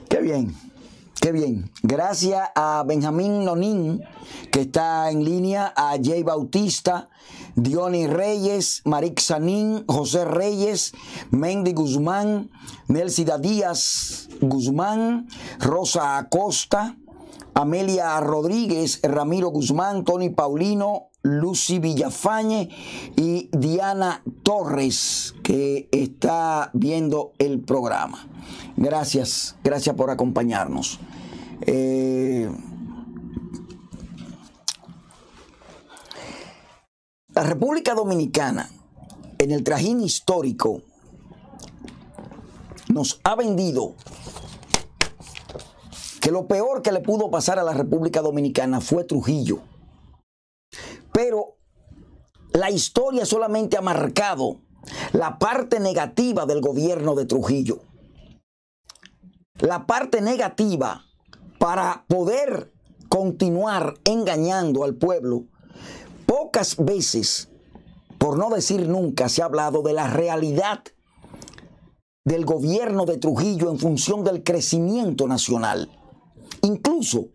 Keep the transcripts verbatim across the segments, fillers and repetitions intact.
Qué bien, qué bien. Gracias a Benjamín Nonín, que está en línea, a Jay Bautista, Diony Reyes, Marix Sanín, José Reyes, Mendy Guzmán, Nelsida Díaz Guzmán, Rosa Acosta, Amelia Rodríguez, Ramiro Guzmán, Tony Paulino, Lucy Villafañe y Diana Torres, que está viendo el programa. Gracias, gracias por acompañarnos. Eh, la República Dominicana, en el trajín histórico, nos ha vendido que lo peor que le pudo pasar a la República Dominicana fue Trujillo. Pero la historia solamente ha marcado la parte negativa del gobierno de Trujillo. La parte negativa para poder continuar engañando al pueblo. Pocas veces, por no decir nunca, se ha hablado de la realidad del gobierno de Trujillo en función del crecimiento nacional. Incluso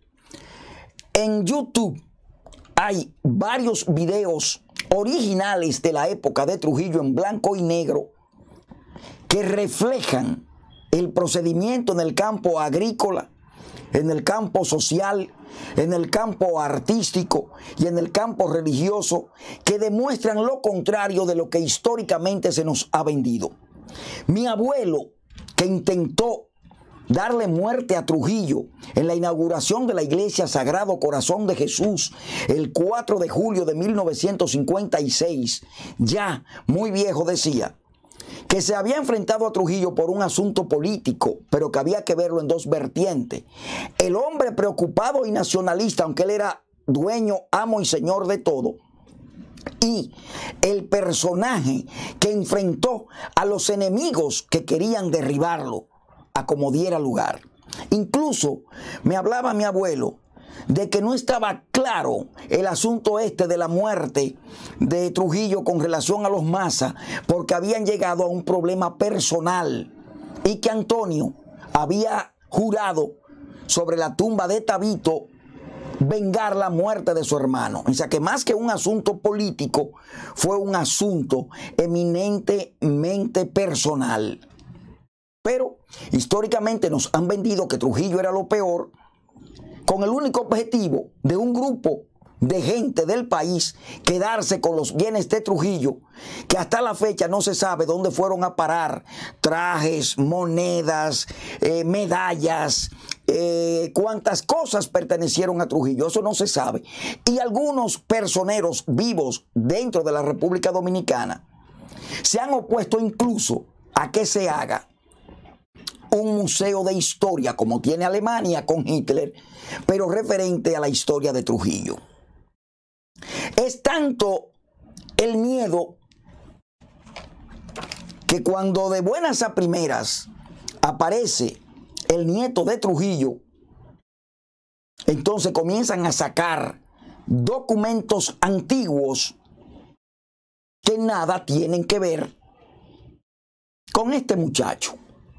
en YouTube hay varios videos originales de la época de Trujillo en blanco y negro que reflejan el procedimiento en el campo agrícola, en el campo social, en el campo artístico y en el campo religioso, que demuestran lo contrario de lo que históricamente se nos ha vendido. Mi abuelo, que intentó darle muerte a Trujillo en la inauguración de la iglesia Sagrado Corazón de Jesús el cuatro de julio de mil novecientos cincuenta y seis, ya muy viejo, decía que se había enfrentado a Trujillo por un asunto político, pero que había que verlo en dos vertientes. El hombre preocupado y nacionalista, aunque él era dueño, amo y señor de todo, y el personaje que enfrentó a los enemigos que querían derribarlo a como diera lugar. Incluso me hablaba mi abuelo de que no estaba claro el asunto este de la muerte de Trujillo con relación a los Maza, porque habían llegado a un problema personal y que Antonio había jurado sobre la tumba de Tabito vengar la muerte de su hermano. O sea que más que un asunto político, fue un asunto eminentemente personal. Pero históricamente nos han vendido que Trujillo era lo peor, con el único objetivo de un grupo de gente del país quedarse con los bienes de Trujillo, que hasta la fecha no se sabe dónde fueron a parar trajes, monedas, eh, medallas, eh, cuántas cosas pertenecieron a Trujillo. Eso no se sabe. Y algunos personeros vivos dentro de la República Dominicana se han opuesto incluso a que se haga un museo de historia como tiene Alemania con Hitler, pero referente a la historia de Trujillo. Es tanto el miedo que cuando de buenas a primeras aparece el nieto de Trujillo, entonces comienzan a sacar documentos antiguos que nada tienen que ver con este muchacho.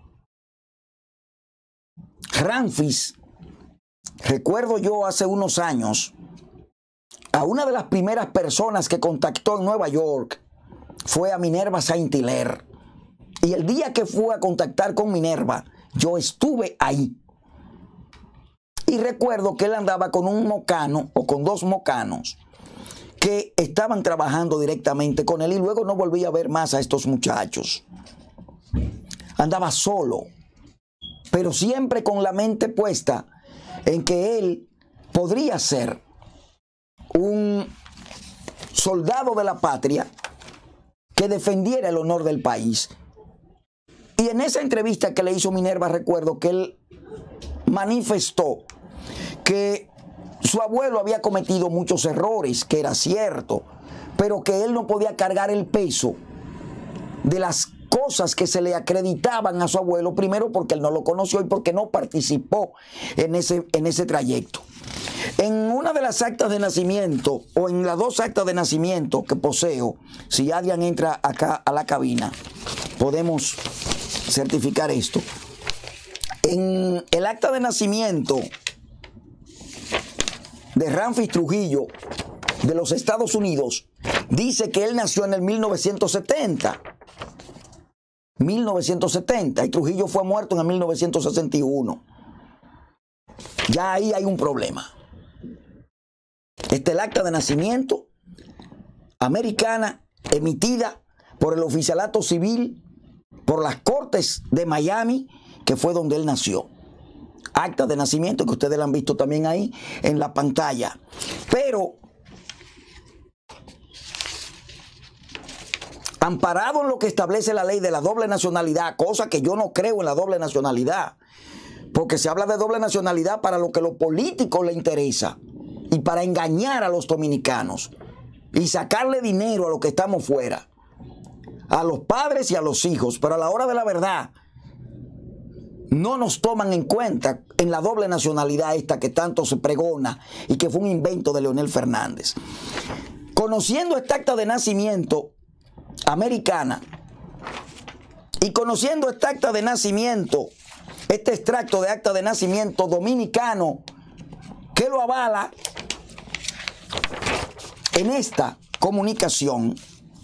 Ramfis, recuerdo yo hace unos años, a una de las primeras personas que contactó en Nueva York fue a Minerva Saint-Hilaire. Y el día que fue a contactar con Minerva, yo estuve ahí. Y recuerdo que él andaba con un mocano o con dos mocanos que estaban trabajando directamente con él y luego no volví a ver más a estos muchachos. Andaba solo, pero siempre con la mente puesta en que él podría ser un soldado de la patria que defendiera el honor del país. Y en esa entrevista que le hizo Minerva, recuerdo que él manifestó que su abuelo había cometido muchos errores, que era cierto, pero que él no podía cargar el peso de las cosas que se le acreditaban a su abuelo, primero porque él no lo conoció y porque no participó en ese, en ese trayecto. En una de las actas de nacimiento, o en las dos actas de nacimiento que poseo, si Adrián entra acá a la cabina, podemos certificar esto. En en el acta de nacimiento de Ramfis Trujillo de los Estados Unidos, dice que él nació en el mil novecientos setenta. mil novecientos setenta, y Trujillo fue muerto en el mil novecientos sesenta y uno. Ya ahí hay un problema. Este es el acta de nacimiento americana emitida por el oficialato civil, por las Cortes de Miami, que fue donde él nació. Acta de nacimiento que ustedes la han visto también ahí en la pantalla. Pero, amparado en lo que establece la ley de la doble nacionalidad, cosa que yo no creo en la doble nacionalidad, porque se habla de doble nacionalidad para lo que a los políticos les interesa y para engañar a los dominicanos y sacarle dinero a los que estamos fuera, a los padres y a los hijos, pero a la hora de la verdad no nos toman en cuenta en la doble nacionalidad esta que tanto se pregona y que fue un invento de Leonel Fernández. Conociendo esta acta de nacimiento americana y conociendo esta acta de nacimiento, este extracto de acta de nacimiento dominicano que lo avala, en esta comunicación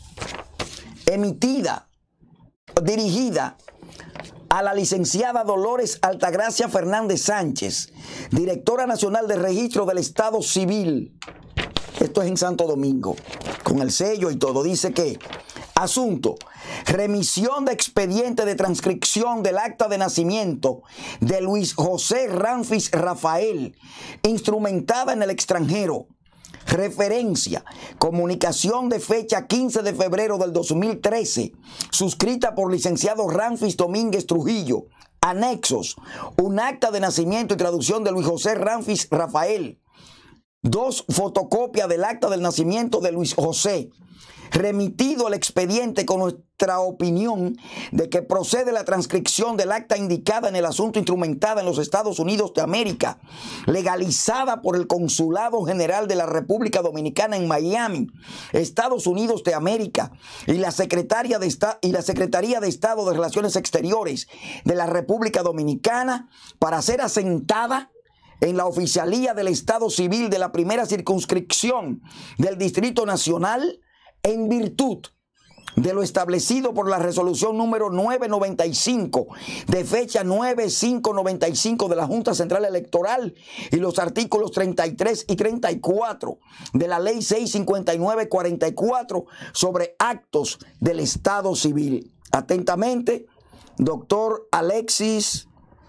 emitida, dirigida a la licenciada Dolores Altagracia Fernández Sánchez, directora nacional de registro del Estado Civil, esto es en Santo Domingo, con el sello y todo, dice que asunto: remisión de expediente de transcripción del acta de nacimiento de Luis José Ramfis Rafael, instrumentada en el extranjero. Referencia: comunicación de fecha quince de febrero del dos mil trece, suscrita por licenciado Ramfis Domínguez Trujillo. Anexos: un acta de nacimiento y traducción de Luis José Ramfis Rafael. Dos fotocopias del acta del nacimiento de Luis José. Remitido el expediente con nuestra opinión de que procede la transcripción del acta indicada en el asunto instrumentada en los Estados Unidos de América, legalizada por el Consulado General de la República Dominicana en Miami, Estados Unidos de América, y la Secretaría de Estado y la Secretaría de Estado de Relaciones Exteriores de la República Dominicana, para ser asentada en la oficialía del Estado Civil de la primera circunscripción del Distrito Nacional, en virtud de lo establecido por la resolución número novecientos noventa y cinco de fecha nueve cinco noventa y cinco de la Junta Central Electoral y los artículos treinta y tres y treinta y cuatro de la ley seiscientos cincuenta y nueve cuarenta y cuatro sobre actos del Estado Civil. Atentamente, doctor Alexis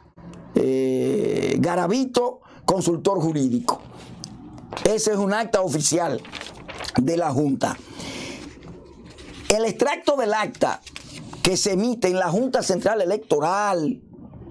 eh, Garavito, consultor jurídico. Ese es un acta oficial de la Junta. El extracto del acta que se emite en la Junta Central Electoral,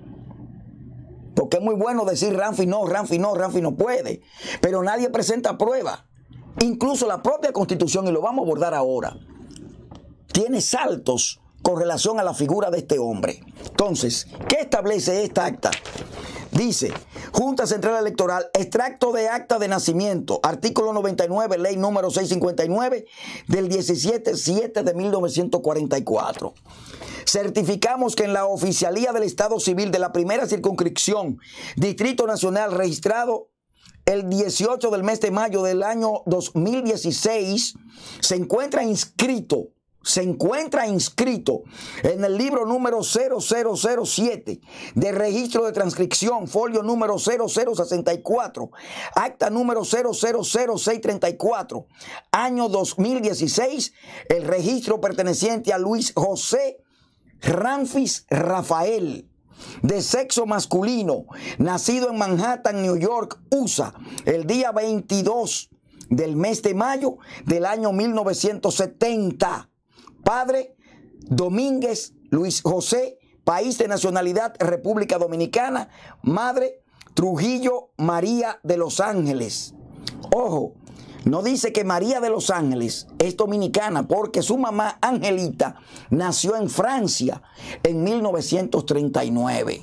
porque es muy bueno decir Ramfis no, Ramfis no, Ramfis no puede, pero nadie presenta prueba. Incluso la propia Constitución, y lo vamos a abordar ahora, tiene saltos con relación a la figura de este hombre. Entonces, ¿qué establece esta acta? Dice: Junta Central Electoral, extracto de acta de nacimiento, artículo noventa y nueve, ley número seiscientos cincuenta y nueve del diecisiete de septiembre de mil novecientos cuarenta y cuatro. Certificamos que en la oficialía del Estado Civil de la primera circunscripción, Distrito Nacional, registrado el dieciocho del mes de mayo del año dos mil dieciséis, se encuentra inscrito se encuentra inscrito en el libro número cero cero cero siete de registro de transcripción, folio número cero cero sesenta y cuatro, acta número cero cero cero seiscientos treinta y cuatro, año dos mil dieciséis, el registro perteneciente a Luis José Ramfis Rafael, de sexo masculino, nacido en Manhattan, New York, U S A, el día veintidós del mes de mayo del año mil novecientos setenta. Padre: Domínguez Luis José, país de nacionalidad República Dominicana. Madre: Trujillo María de los Ángeles. Ojo, no dice que María de los Ángeles es dominicana, porque su mamá Angelita nació en Francia en mil novecientos treinta y nueve.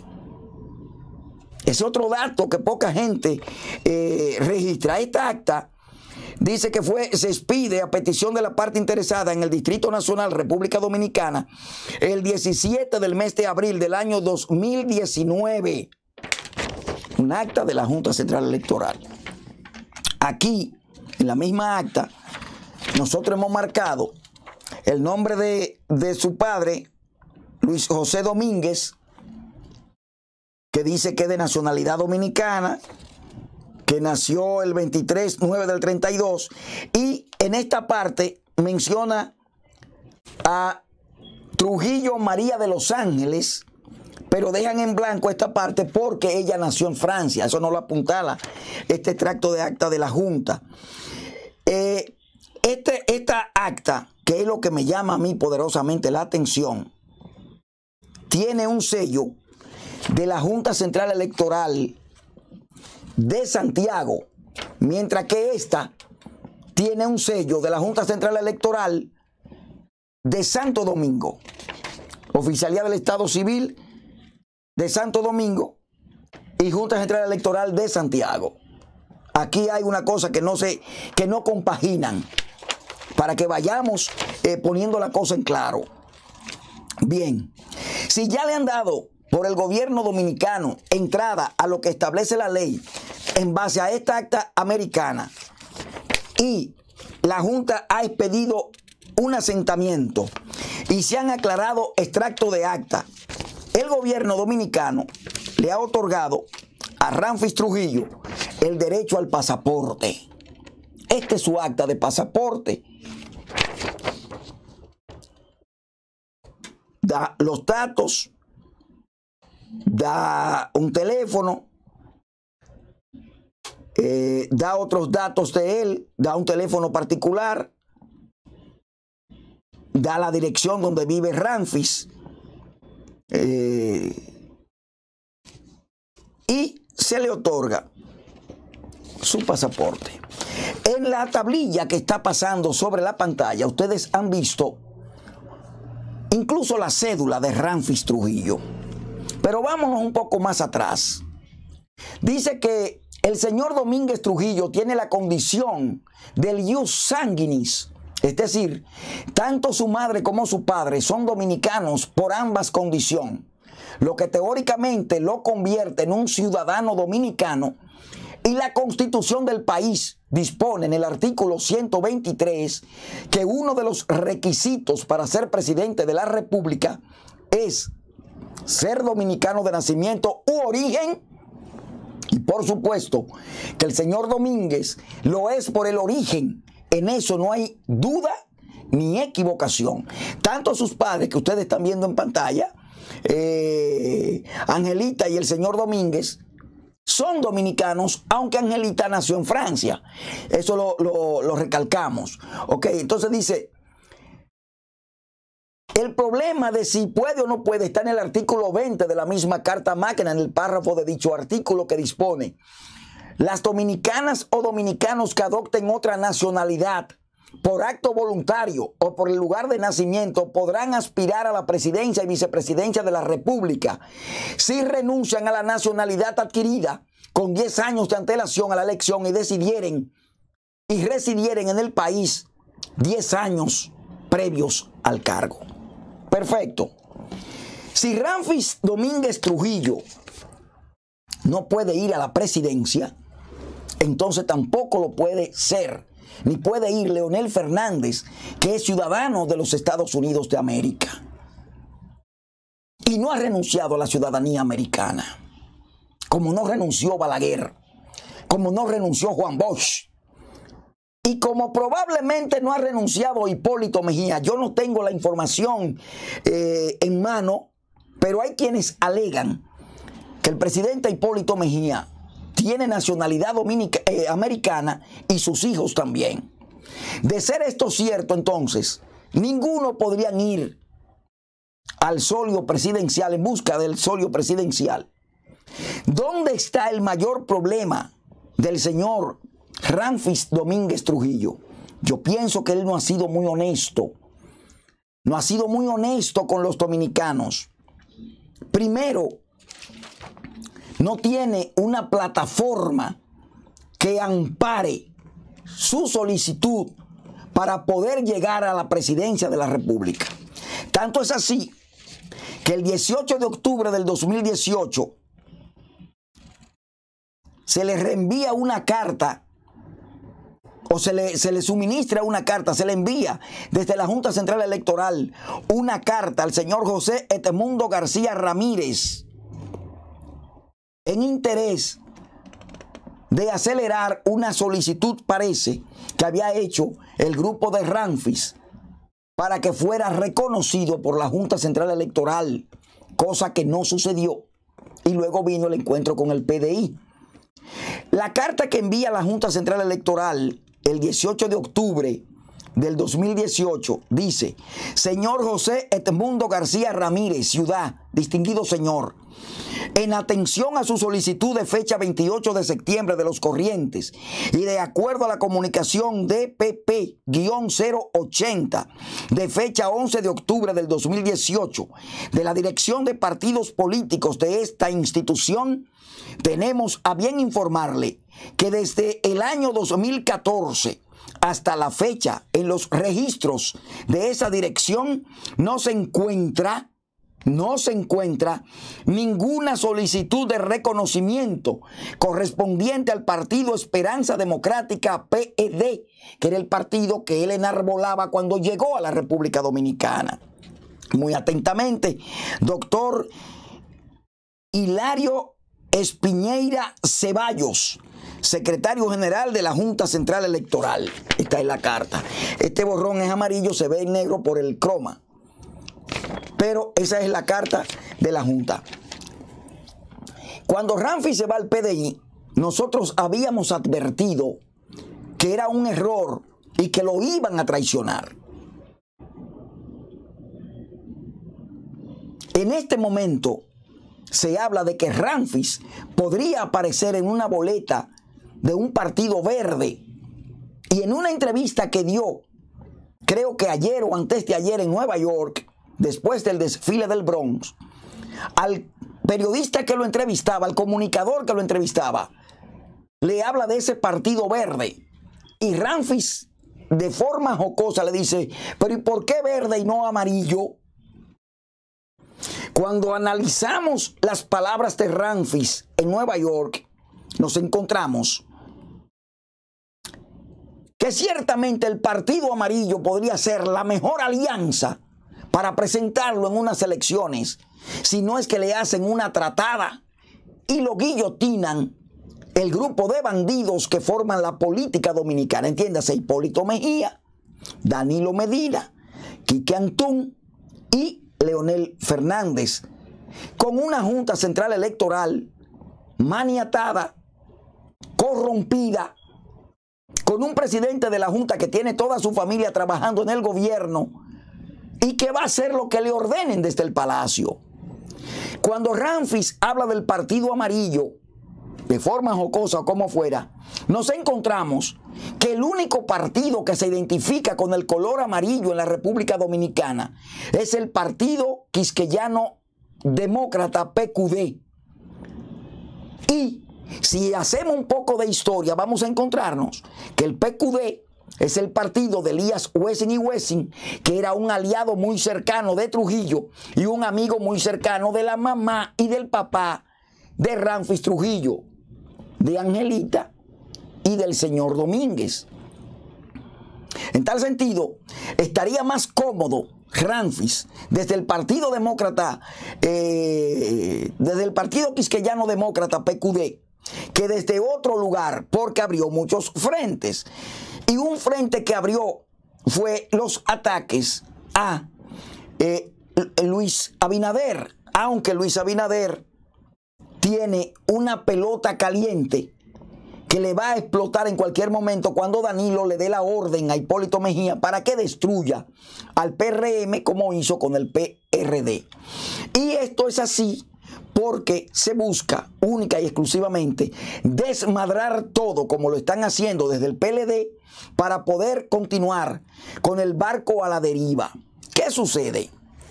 Es otro dato que poca gente eh, registra. Esta acta dice que fue, se expide a petición de la parte interesada en el Distrito Nacional, República Dominicana, el diecisiete del mes de abril del año dos mil diecinueve. un acta de la Junta Central Electoral. Aquí, en la misma acta, nosotros hemos marcado el nombre de, de su padre, Luis José Domínguez, que dice que es de nacionalidad dominicana, que nació el veintitrés nueve del treinta y dos, y en esta parte menciona a Trujillo María de los Ángeles, pero dejan en blanco esta parte porque ella nació en Francia. Eso no lo apuntala este extracto de acta de la Junta. Eh, este, esta acta, que es lo que me llama a mí poderosamente la atención, tiene un sello de la Junta Central Electoral de Santiago, mientras que esta tiene un sello de la Junta Central Electoral de Santo Domingo, Oficialía del Estado Civil de Santo Domingo y Junta Central Electoral de Santiago. Aquí hay una cosa que no se, que no compaginan, para que vayamos eh, poniendo la cosa en claro. Bien, si ya le han dado por el gobierno dominicano entrada a lo que establece la ley en base a esta acta americana y la Junta ha expedido un asentamiento y se han aclarado extractos de acta, el gobierno dominicano le ha otorgado a Ramfis Trujillo el derecho al pasaporte. Este es su acta de pasaporte. Da los datos, da un teléfono, eh, da otros datos de él, da un teléfono particular, da la dirección donde vive Ramfis, eh, y se le otorga su pasaporte. En la tablilla que está pasando sobre la pantalla, ustedes han visto incluso la cédula de Ramfis Trujillo. Pero vámonos un poco más atrás. Dice que el señor Domínguez Trujillo tiene la condición del ius sanguinis, es decir, tanto su madre como su padre son dominicanos por ambas condiciones, lo que teóricamente lo convierte en un ciudadano dominicano, y la Constitución del país dispone en el artículo ciento veintitrés que uno de los requisitos para ser presidente de la República es ser dominicano de nacimiento u origen, y por supuesto que el señor Domínguez lo es por el origen. En eso no hay duda ni equivocación. Tanto sus padres que ustedes están viendo en pantalla, eh, Angelita y el señor Domínguez, son dominicanos, aunque Angelita nació en Francia. Eso lo, lo, lo recalcamos. Ok, entonces dice, el problema de si puede o no puede está en el artículo veinte de la misma Carta Magna, en el párrafo de dicho artículo que dispone: las dominicanas o dominicanos que adopten otra nacionalidad por acto voluntario o por el lugar de nacimiento podrán aspirar a la presidencia y vicepresidencia de la República si renuncian a la nacionalidad adquirida con diez años de antelación a la elección y decidieren y residieren en el país diez años previos al cargo. Perfecto. Si Ramfis Domínguez Trujillo no puede ir a la presidencia, entonces tampoco lo puede ser, ni puede ir Leonel Fernández, que es ciudadano de los Estados Unidos de América y no ha renunciado a la ciudadanía americana, como no renunció Balaguer, como no renunció Juan Bosch, y como probablemente no ha renunciado Hipólito Mejía. Yo no tengo la información eh, en mano, pero hay quienes alegan que el presidente Hipólito Mejía tiene nacionalidad dominica, eh, americana, y sus hijos también. De ser esto cierto, entonces, ninguno podrían ir al solio presidencial, en busca del solio presidencial. ¿Dónde está el mayor problema del señor Ramfis Domínguez Trujillo? Yo pienso que él no ha sido muy honesto. No ha sido muy honesto con los dominicanos. Primero, no tiene una plataforma que ampare su solicitud para poder llegar a la presidencia de la República. Tanto es así que el dieciocho de octubre del dos mil dieciocho, se le reenvía una carta o se le, se le suministra una carta, se le envía desde la Junta Central Electoral una carta al señor José Edmundo García Ramírez en interés de acelerar una solicitud, parece, que había hecho el grupo de Ramfis para que fuera reconocido por la Junta Central Electoral, cosa que no sucedió. Y luego vino el encuentro con el P D I. La carta que envía la Junta Central Electoral el dieciocho de octubre del dos mil dieciocho dice: señor José Edmundo García Ramírez, ciudad, distinguido señor, en atención a su solicitud de fecha veintiocho de septiembre de los corrientes y de acuerdo a la comunicación D P P cero ochenta de fecha once de octubre del dos mil dieciocho de la Dirección de Partidos Políticos de esta institución, tenemos a bien informarle que desde el año dos mil catorce hasta la fecha en los registros de esa dirección no se encuentra No se encuentra ninguna solicitud de reconocimiento correspondiente al Partido Esperanza Democrática P E D, que era el partido que él enarbolaba cuando llegó a la República Dominicana. Muy atentamente, doctor Hilario Espiñeira Ceballos, secretario general de la Junta Central Electoral. Esta es la carta. Este borrón es amarillo, se ve en negro por el croma. Pero esa es la carta de la Junta. Cuando Ramfis se va al P D I, nosotros habíamos advertido que era un error y que lo iban a traicionar. En este momento se habla de que Ramfis podría aparecer en una boleta de un partido verde. Y en una entrevista que dio, creo que ayer o antes de ayer en Nueva York, después del desfile del Bronx, al periodista que lo entrevistaba, al comunicador que lo entrevistaba, le habla de ese partido verde. Y Ramfis, de forma jocosa, le dice: pero ¿y por qué verde y no amarillo? Cuando analizamos las palabras de Ramfis en Nueva York, nos encontramos que ciertamente el partido amarillo podría ser la mejor alianza para presentarlo en unas elecciones, si no es que le hacen una tratada y lo guillotinan el grupo de bandidos que forman la política dominicana. Entiéndase, Hipólito Mejía, Danilo Medina, Quique Antún y Leonel Fernández, con una Junta Central Electoral maniatada, corrompida, con un presidente de la Junta que tiene toda su familia trabajando en el gobierno y que va a hacer lo que le ordenen desde el palacio. Cuando Ramfis habla del partido amarillo, de forma jocosa o como fuera, nos encontramos que el único partido que se identifica con el color amarillo en la República Dominicana es el Partido Quisqueyano Demócrata P Q D. Y si hacemos un poco de historia, vamos a encontrarnos que el P Q D es el partido de Elías Wessing y Wessing, que era un aliado muy cercano de Trujillo y un amigo muy cercano de la mamá y del papá de Ramfis Trujillo, de Angelita y del señor Domínguez. En tal sentido, estaría más cómodo Ramfis desde el Partido Demócrata, eh, desde el Partido Quisqueyano Demócrata P Q D, que desde otro lugar, porque abrió muchos frentes. Y un frente que abrió fue los ataques a eh, Luis Abinader, aunque Luis Abinader tiene una pelota caliente que le va a explotar en cualquier momento cuando Danilo le dé la orden a Hipólito Mejía para que destruya al P R M como hizo con el P R D. Y esto es así porque se busca única y exclusivamente desmadrar todo como lo están haciendo desde el P L D para poder continuar con el barco a la deriva. ¿Qué sucede?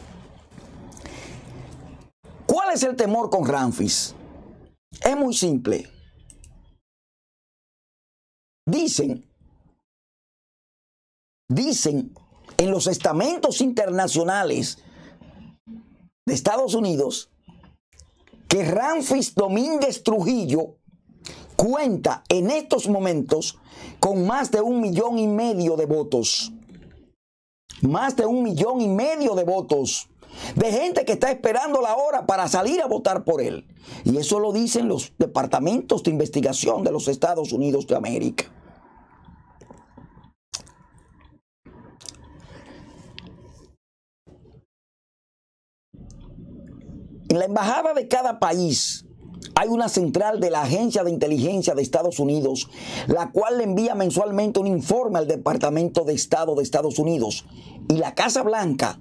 ¿Cuál es el temor con Ramfis? Es muy simple. Dicen, dicen en los estamentos internacionales de Estados Unidos que Ramfis Domínguez Trujillo cuenta en estos momentos con más de un millón y medio de votos. Más de un millón y medio de votos. De gente que está esperando la hora para salir a votar por él. Y eso lo dicen los departamentos de investigación de los Estados Unidos de América. En la embajada de cada país hay una central de la Agencia de Inteligencia de Estados Unidos, la cual le envía mensualmente un informe al Departamento de Estado de Estados Unidos. Y la Casa Blanca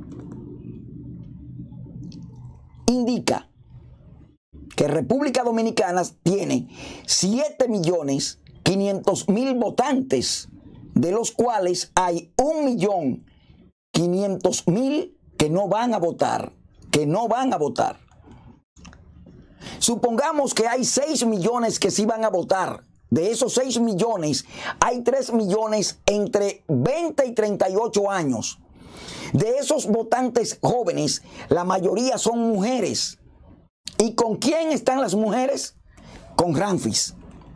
indica que República Dominicana tiene siete millones quinientos mil votantes, de los cuales hay un millón quinientos mil que no van a votar, que no van a votar. Supongamos que hay seis millones que sí van a votar. De esos seis millones, hay tres millones entre veinte y treinta y ocho años. De esos votantes jóvenes, la mayoría son mujeres. ¿Y con quién están las mujeres? Con Ramfis.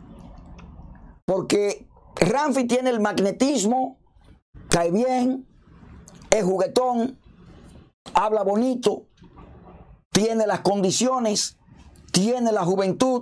Porque Ramfis tiene el magnetismo, cae bien, es juguetón, habla bonito, tiene las condiciones, tiene la juventud.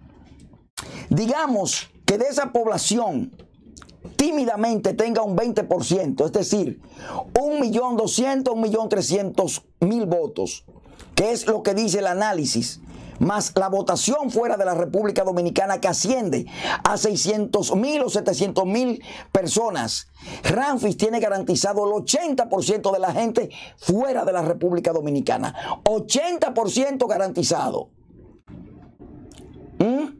Digamos que de esa población tímidamente tenga un veinte por ciento, es decir, un millón doscientos, un millón trescientos mil votos, que es lo que dice el análisis, más la votación fuera de la República Dominicana que asciende a seiscientos mil o setecientos mil personas. Ramfis tiene garantizado el ochenta por ciento de la gente fuera de la República Dominicana. ochenta por ciento garantizado. ¿Mm?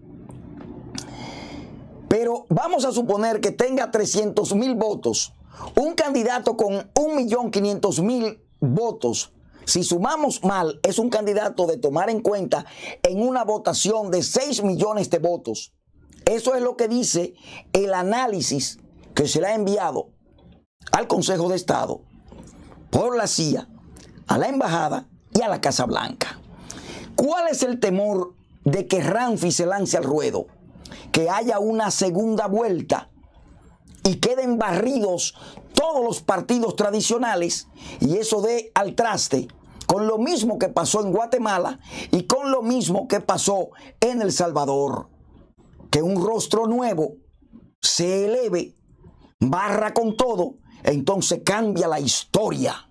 Pero vamos a suponer que tenga trescientos mil votos. Un candidato con un millón quinientos mil votos. Si sumamos mal, es un candidato de tomar en cuenta en una votación de seis millones de votos. Eso es lo que dice el análisis que se le ha enviado al Consejo de Estado, por la C I A, a la Embajada y a la Casa Blanca. ¿Cuál es el temor de que Ramfis se lance al ruedo? Que haya una segunda vuelta y queden barridos todos los partidos tradicionales y eso dé al traste con lo mismo que pasó en Guatemala y con lo mismo que pasó en El Salvador. Que un rostro nuevo se eleve, barra con todo, entonces cambia la historia.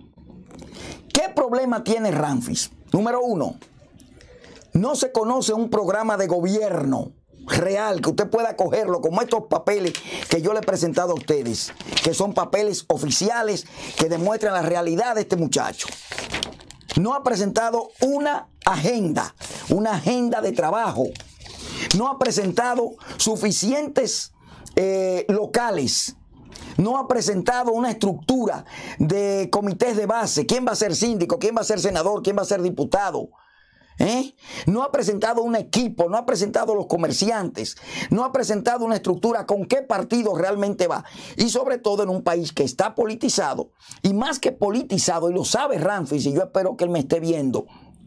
¿Qué problema tiene Ramfis? Número uno, no se conoce un programa de gobierno real que usted pueda cogerlo como estos papeles que yo le he presentado a ustedes, que son papeles oficiales que demuestran la realidad de este muchacho. No ha presentado una agenda, una agenda de trabajo. No ha presentado suficientes eh, locales. No ha presentado una estructura de comités de base. ¿Quién va a ser síndico? ¿Quién va a ser senador? ¿Quién va a ser diputado? ¿Eh? No ha presentado un equipo, no ha presentado los comerciantes, no ha presentado una estructura con qué partido realmente va. Y sobre todo en un país que está politizado, y más que politizado, y lo sabe Ramfis, y yo espero que él me esté viendo,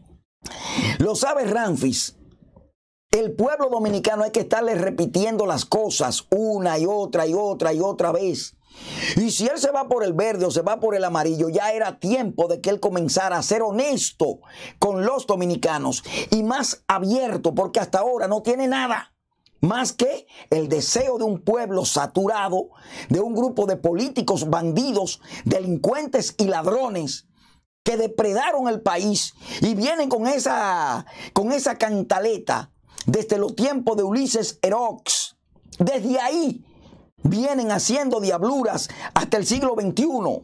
lo sabe Ramfis. El pueblo dominicano hay que estarle repitiendo las cosas una y otra y otra y otra vez. Y si él se va por el verde o se va por el amarillo, ya era tiempo de que él comenzara a ser honesto con los dominicanos y más abierto, porque hasta ahora no tiene nada más que el deseo de un pueblo saturado, de un grupo de políticos, bandidos, delincuentes y ladrones que depredaron el país y vienen con esa, con esa cantaleta desde los tiempos de Ulises Erox. Desde ahí vienen haciendo diabluras hasta el siglo veintiuno.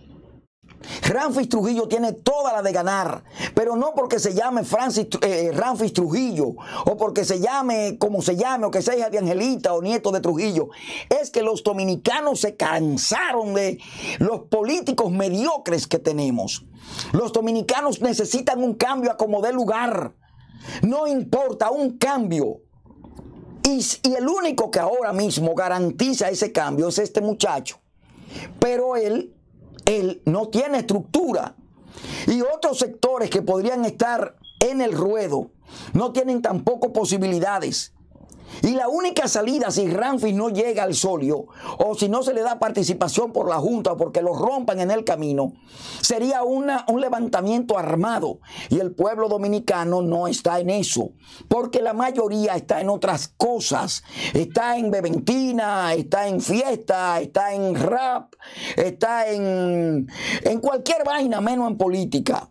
Ramfis Trujillo tiene toda la de ganar, pero no porque se llame Francis, eh, Ramfis Trujillo, o porque se llame como se llame, o que sea hija de Angelita o nieto de Trujillo. Es que los dominicanos se cansaron de los políticos mediocres que tenemos. Los dominicanos necesitan un cambio a como dé lugar. No importa, un cambio. Y, y el único que ahora mismo garantiza ese cambio es este muchacho. Pero él, él no tiene estructura. Y otros sectores que podrían estar en el ruedo no tienen tampoco posibilidades. Y la única salida, si Ramfis no llega al solio o si no se le da participación por la Junta o porque lo rompan en el camino, sería una, un levantamiento armado. Y el pueblo dominicano no está en eso, porque la mayoría está en otras cosas. Está en beventina, está en fiesta, está en rap, está en, en cualquier vaina menos en política.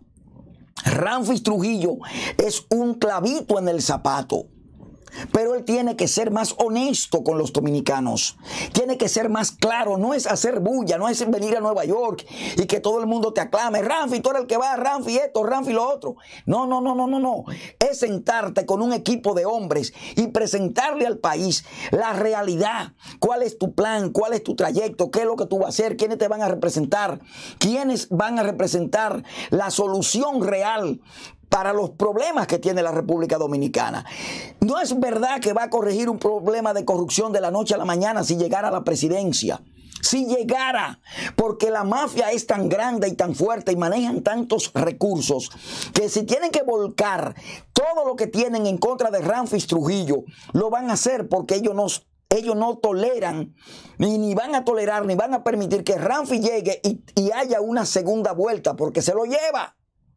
Ramfis Trujillo es un clavito en el zapato. Pero él tiene que ser más honesto con los dominicanos. Tiene que ser más claro. No es hacer bulla, no es venir a Nueva York y que todo el mundo te aclame. Ramfis, tú eres el que va, Ramfis esto, Ramfis lo otro. No, no, no, no, no, no. Es sentarte con un equipo de hombres y presentarle al país la realidad. ¿Cuál es tu plan? ¿Cuál es tu trayecto? ¿Qué es lo que tú vas a hacer? ¿Quiénes te van a representar? ¿Quiénes van a representar la solución real para los problemas que tiene la República Dominicana? No es verdad que va a corregir un problema de corrupción de la noche a la mañana si llegara a la presidencia. Si llegara, porque la mafia es tan grande y tan fuerte y manejan tantos recursos que si tienen que volcar todo lo que tienen en contra de Ramfis Trujillo, lo van a hacer porque ellos no, ellos no toleran, ni, ni van a tolerar, ni van a permitir que Ramfis llegue y, y haya una segunda vuelta, porque se lo lleva.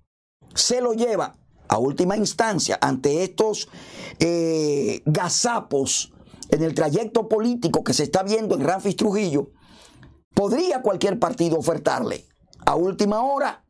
Se lo lleva a última instancia ante estos eh, gazapos en el trayecto político que se está viendo en Ramfis Trujillo. Podría cualquier partido ofertarle a última hora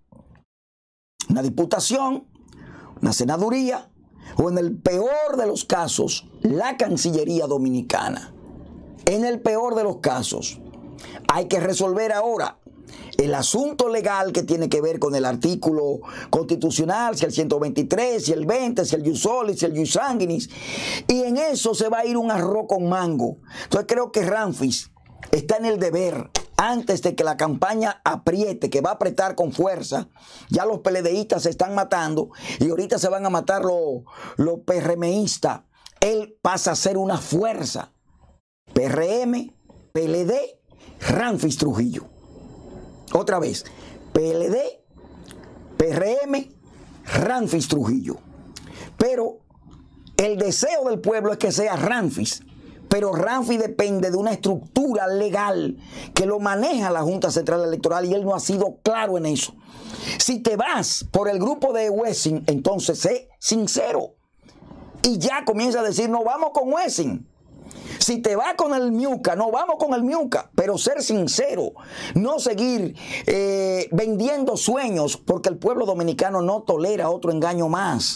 una diputación, una senaduría o en el peor de los casos la Cancillería Dominicana. En el peor de los casos hay que resolver ahora el asunto legal que tiene que ver con el artículo constitucional, si el ciento veintitrés, si el veinte, si el jus soli, si el jus sanguinis, y en eso se va a ir un arroz con mango. Entonces creo que Ramfis está en el deber, antes de que la campaña apriete, que va a apretar con fuerza. Ya los PLDistas se están matando y ahorita se van a matar los, los PRMistas. Él pasa a ser una fuerza. P R M, P L D, Ramfis Trujillo. Otra vez, P L D, P R M, Ramfis Trujillo. Pero el deseo del pueblo es que sea Ramfis. Pero Ramfis depende de una estructura legal que lo maneja la Junta Central Electoral y él no ha sido claro en eso. Si te vas por el grupo de Wessing, entonces sé sincero. Y ya comienza a decir, no vamos con Wessing. Si te va con el Miuca, no vamos con el Miuca, pero ser sincero, no seguir eh, vendiendo sueños, porque el pueblo dominicano no tolera otro engaño más.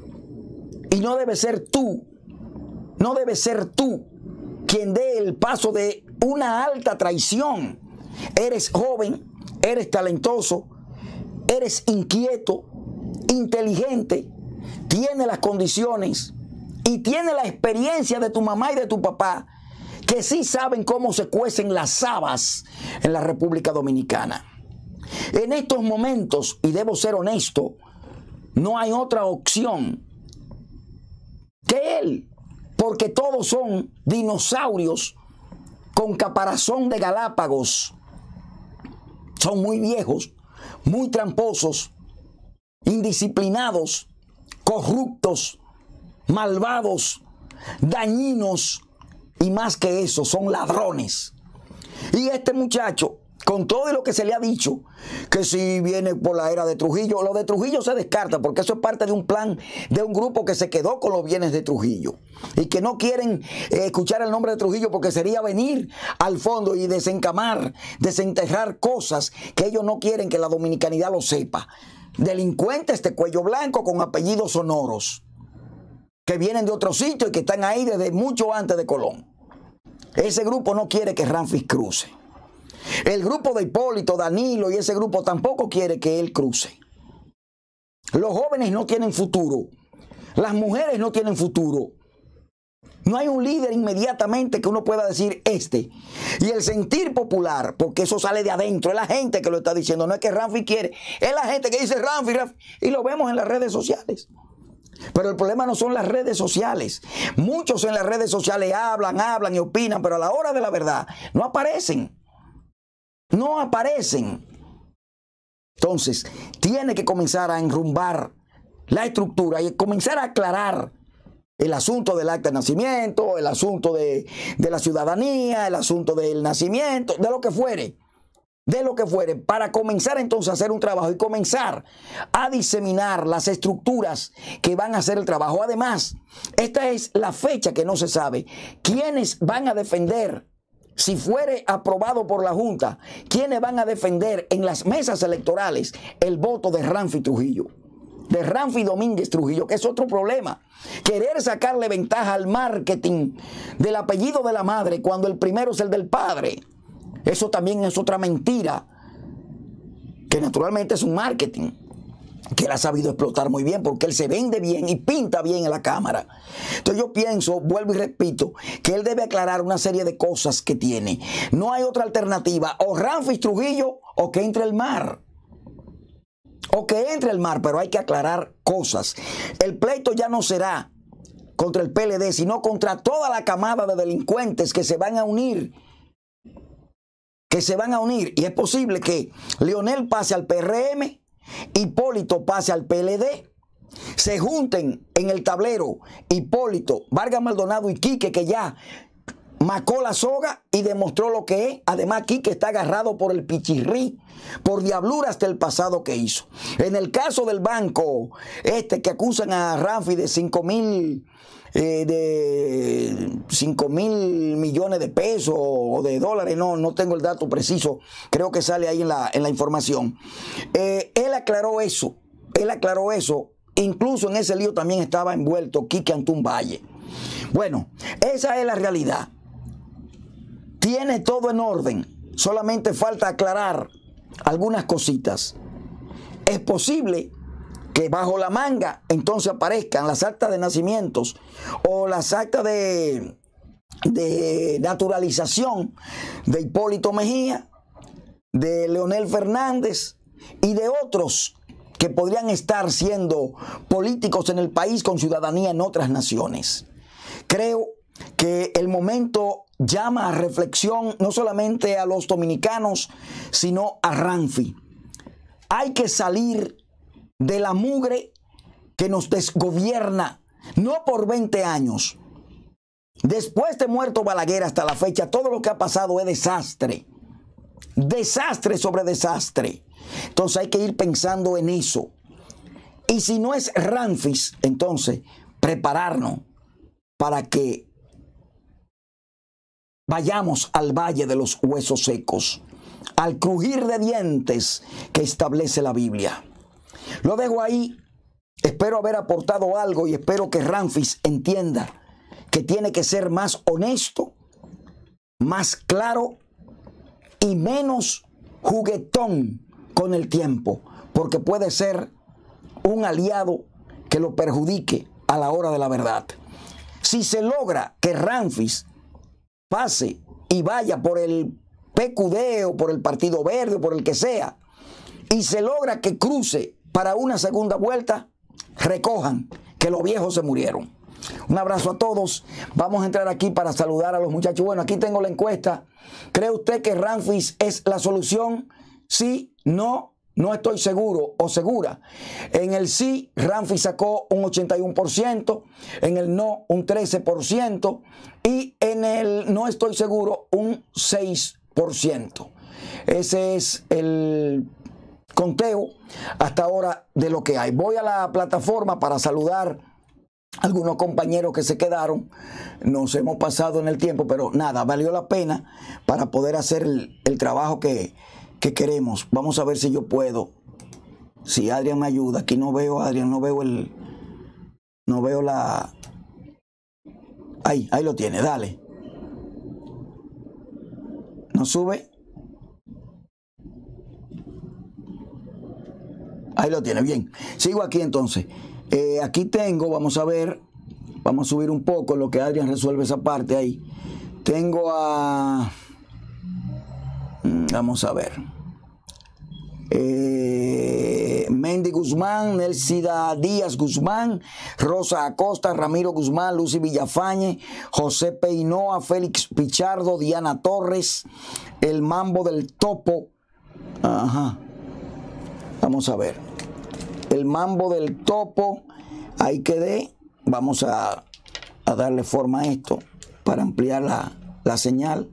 Y no debe ser tú, no debe ser tú quien dé el paso de una alta traición. Eres joven, eres talentoso, eres inquieto, inteligente, tienes las condiciones y tiene la experiencia de tu mamá y de tu papá, que sí saben cómo se cuecen las habas en la República Dominicana. En estos momentos, y debo ser honesto, no hay otra opción que él, porque todos son dinosaurios con caparazón de Galápagos. Son muy viejos, muy tramposos, indisciplinados, corruptos, malvados, dañinos y más que eso, son ladrones. Y este muchacho, con todo lo que se le ha dicho, que si viene por la era de Trujillo, lo de Trujillo se descarta porque eso es parte de un plan de un grupo que se quedó con los bienes de Trujillo y que no quieren eh, escuchar el nombre de Trujillo porque sería venir al fondo y desencamar, desenterrar cosas que ellos no quieren que la dominicanidad lo sepa. Delincuentes de cuello blanco con apellidos sonoros, que vienen de otro sitio y que están ahí desde mucho antes de Colón. Ese grupo no quiere que Ramfis cruce. El grupo de Hipólito, Danilo y ese grupo tampoco quiere que él cruce. Los jóvenes no tienen futuro. Las mujeres no tienen futuro. No hay un líder inmediatamente que uno pueda decir este. Y el sentir popular, porque eso sale de adentro, es la gente que lo está diciendo, no es que Ramfis quiere, es la gente que dice Ramfis, Ramfis, y lo vemos en las redes sociales. Pero el problema no son las redes sociales. Muchos en las redes sociales hablan, hablan y opinan, pero a la hora de la verdad no aparecen. No aparecen. Entonces, tiene que comenzar a enrumbar la estructura y comenzar a aclarar El asunto del acta de nacimiento, el asunto de, de la ciudadanía, el asunto del nacimiento, de lo que fuere. De lo que fuere, para comenzar entonces a hacer un trabajo y comenzar a diseminar las estructuras que van a hacer el trabajo. Además, esta es la fecha que no se sabe. ¿Quiénes van a defender, si fuere aprobado por la Junta, quiénes van a defender en las mesas electorales el voto de Ramfi Trujillo? De Ramfi Domínguez Trujillo, que es otro problema. Querer sacarle ventaja al marketing del apellido de la madre cuando el primero es el del padre. Eso también es otra mentira, que naturalmente es un marketing, que él ha sabido explotar muy bien, porque él se vende bien y pinta bien en la cámara. Entonces yo pienso, vuelvo y repito, que él debe aclarar una serie de cosas que tiene. No hay otra alternativa, o Ramfi Trujillo o que entre el mar. O que entre el mar, pero hay que aclarar cosas. El pleito ya no será contra el P L D, sino contra toda la camada de delincuentes que se van a unir que se van a unir, y es posible que Leonel pase al P R M, Hipólito pase al P L D, se junten en el tablero Hipólito, Vargas Maldonado y Quique, que ya macó la soga y demostró lo que es. Además, Quique está agarrado por el pichirrí, por diabluras del pasado que hizo. En el caso del banco este que acusan a Ramfi de cinco mil Eh, de cinco mil millones de pesos o de dólares, no, no tengo el dato preciso, creo que sale ahí en la, en la información. Eh, él aclaró eso, él aclaró eso, incluso en ese lío también estaba envuelto Quique Antún Valle. Bueno, esa es la realidad. Tiene todo en orden, solamente falta aclarar algunas cositas. Es posible que bajo la manga entonces aparezcan las actas de nacimientos o las actas de, de naturalización de Hipólito Mejía, de Leonel Fernández y de otros que podrían estar siendo políticos en el país con ciudadanía en otras naciones. Creo que el momento llama a reflexión no solamente a los dominicanos, sino a Ramfi. Hay que salir de la mugre que nos desgobierna, no por veinte años. Después de muerto Balaguer hasta la fecha, todo lo que ha pasado es desastre. Desastre sobre desastre. Entonces hay que ir pensando en eso. Y si no es Ramfi, entonces prepararnos para que vayamos al valle de los huesos secos, al crujir de dientes que establece la Biblia. Lo dejo ahí, espero haber aportado algo y espero que Ramfi entienda que tiene que ser más honesto, más claro y menos juguetón con el tiempo, porque puede ser un aliado que lo perjudique a la hora de la verdad. Si se logra que Ramfi pase y vaya por el P Q D o por el Partido Verde o por el que sea, y se logra que cruce para una segunda vuelta, recojan que los viejos se murieron. Un abrazo a todos. Vamos a entrar aquí para saludar a los muchachos. Bueno, aquí tengo la encuesta. ¿Cree usted que Ramfi es la solución? Sí, no, no estoy seguro o segura. En el sí, Ramfi sacó un ochenta y uno por ciento, en el no un trece por ciento y en el no estoy seguro un seis por ciento. Ese es el conteo hasta ahora de lo que hay. Voy a la plataforma para saludar a algunos compañeros que se quedaron. Nos hemos pasado en el tiempo, pero nada, valió la pena para poder hacer el, el trabajo que, que queremos. Vamos a ver si yo puedo. Si Adrián me ayuda. Aquí no veo a Adrián, no veo el... No veo la... Ahí, ahí lo tiene, dale. ¿No sube? Ahí lo tiene, bien. Sigo aquí entonces. Eh, aquí tengo, vamos a ver, vamos a subir un poco en lo que Adrián resuelve esa parte ahí. Tengo a... Vamos a ver. Eh, Mendy Guzmán, Nelsida Díaz Guzmán, Rosa Acosta, Ramiro Guzmán, Lucy Villafañe, José Peinoa, Félix Pichardo, Diana Torres, el Mambo del Topo. Ajá. Vamos a ver. El Mambo del Topo. Ahí quedé. Vamos a a darle forma a esto para ampliar la, la señal.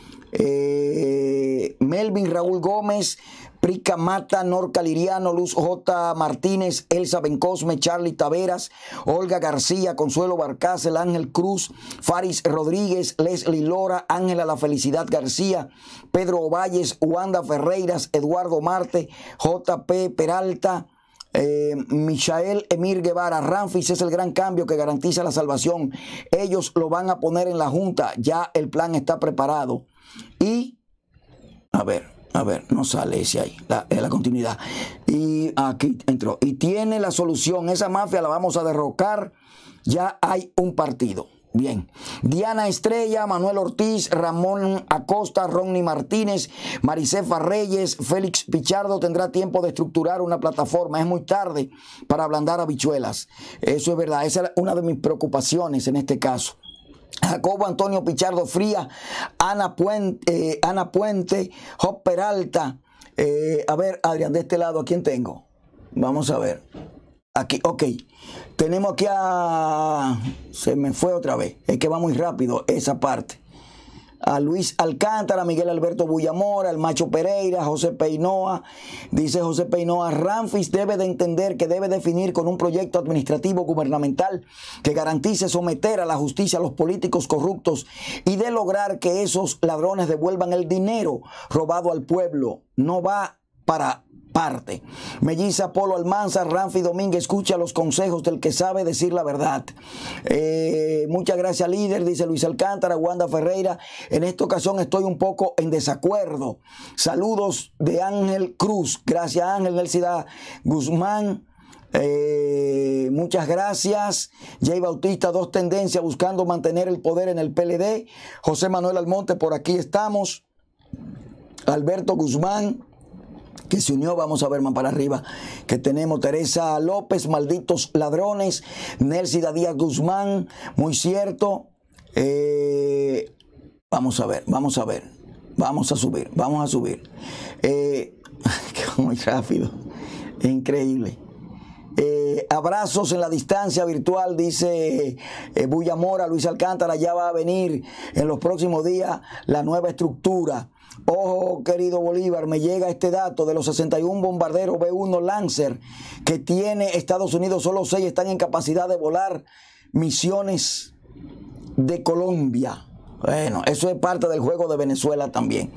Eh, Melvin Raúl Gómez, Prica Mata, Norca Liriano, Luz J. Martínez, Elsa Bencosme, Charlie Taveras, Olga García, Consuelo Barcácel, Ángel Cruz, Faris Rodríguez, Leslie Lora, Ángela La Felicidad García, Pedro Ovalles, Wanda Ferreiras, Eduardo Marte, J P Peralta, Eh, Michael Emir Guevara. Ramfis es el gran cambio que garantiza la salvación. Ellos lo van a poner en la Junta. Ya el plan está preparado. Y, a ver, a ver, no sale ese ahí, la, la continuidad. Y aquí entró. Y tiene la solución. Esa mafia la vamos a derrocar. Ya hay un partido. Bien, Diana Estrella, Manuel Ortiz, Ramón Acosta, Ronnie Martínez, Maricefa Reyes, Félix Pichardo tendrá tiempo de estructurar una plataforma. Es muy tarde para ablandar habichuelas. Eso es verdad, esa es una de mis preocupaciones en este caso. Jacobo Antonio Pichardo Fría, Ana Puente, eh, Ana Puente, Job Peralta. Eh, a ver, Adrián, de este lado, ¿a quién tengo? Vamos a ver. Aquí, ok. Tenemos aquí a... Se me fue otra vez. Es que va muy rápido esa parte. A Luis Alcántara, Miguel Alberto Bullamora, el Macho Pereira, José Peinoa. Dice José Peinoa, Ramfis debe de entender que debe definir con un proyecto administrativo gubernamental que garantice someter a la justicia a los políticos corruptos y de lograr que esos ladrones devuelvan el dinero robado al pueblo. No va para parte. Melliza Polo Almanzar, Ramfi Domínguez, escucha los consejos del que sabe decir la verdad. Eh, muchas gracias, líder, dice Luis Alcántara. Wanda Ferreira, en esta ocasión estoy un poco en desacuerdo. Saludos de Ángel Cruz. Gracias, Ángel. Nelcida Guzmán. Eh, muchas gracias. Jay Bautista, dos tendencias buscando mantener el poder en el P L D. José Manuel Almonte, por aquí estamos. Alberto Guzmán, que se unió, vamos a ver más para arriba, que tenemos Teresa López, malditos ladrones, Nelsida Díaz Guzmán, muy cierto. Eh, vamos a ver, vamos a ver, vamos a subir, vamos a subir. Eh, muy rápido, es increíble. Eh, abrazos en la distancia virtual, dice eh, Bullamora. Luis Alcántara, ya va a venir en los próximos días la nueva estructura. Ojo, querido Bolívar, me llega este dato de los sesenta y un bombarderos B uno Lancer que tiene Estados Unidos, solo seis están en capacidad de volar misiones de Colombia. Bueno, eso es parte del juego de Venezuela también.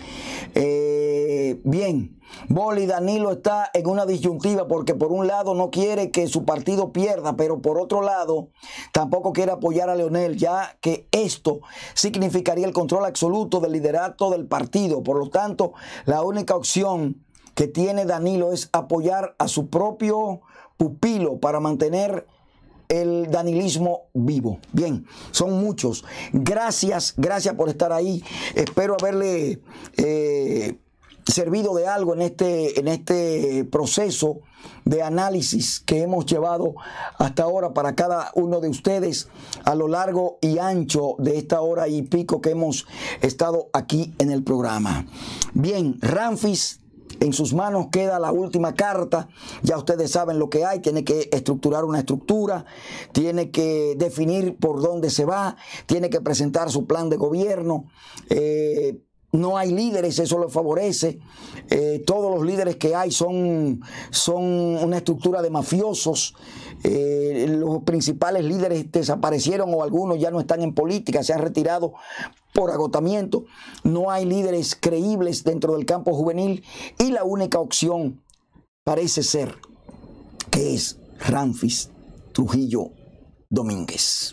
Eh, bien, Boli Danilo está en una disyuntiva porque por un lado no quiere que su partido pierda, pero por otro lado tampoco quiere apoyar a Leonel, ya que esto significaría el control absoluto del liderato del partido. Por lo tanto, la única opción que tiene Danilo es apoyar a su propio pupilo para mantener el danilismo vivo. Bien, son muchos. Gracias, gracias por estar ahí. Espero haberle eh, servido de algo en este, en este proceso de análisis que hemos llevado hasta ahora para cada uno de ustedes a lo largo y ancho de esta hora y pico que hemos estado aquí en el programa. Bien, Ramfis, en sus manos queda la última carta. Ya ustedes saben lo que hay. Tiene que estructurar una estructura, tiene que definir por dónde se va, tiene que presentar su plan de gobierno. Eh, no hay líderes, eso lo favorece. Eh, todos los líderes que hay son, son una estructura de mafiosos. Eh, los principales líderes desaparecieron o algunos ya no están en política, se han retirado por agotamiento. No hay líderes creíbles dentro del campo juvenil y la única opción parece ser que es Ramfis Trujillo Domínguez.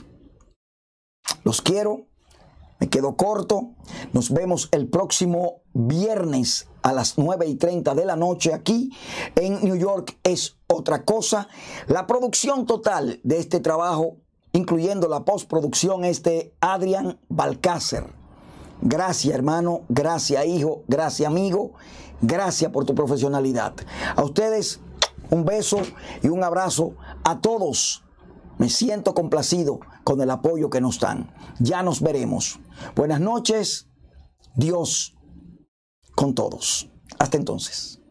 Los quiero, me quedo corto. Nos vemos el próximo viernes a las nueve y treinta de la noche aquí en New York es otra cosa. La producción total de este trabajo, incluyendo la postproducción, es de Adrián Balcácer. Gracias, hermano, gracias, hijo, gracias, amigo, gracias por tu profesionalidad. A ustedes un beso y un abrazo a todos. Me siento complacido con el apoyo que nos dan. Ya nos veremos. Buenas noches. Dios con todos. Hasta entonces.